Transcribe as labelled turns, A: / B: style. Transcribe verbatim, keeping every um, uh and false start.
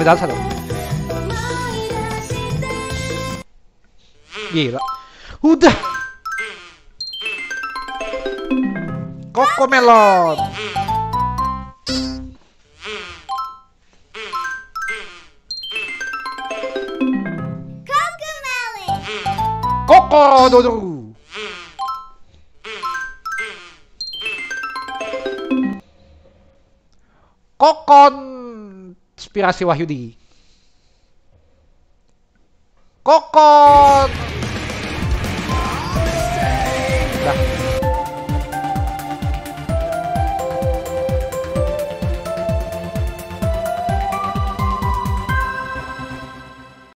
A: dalam satu. Gila. Udah. Cocomelon. Koko Dodo. Kokon Inspirasi Wahyudi. Kokon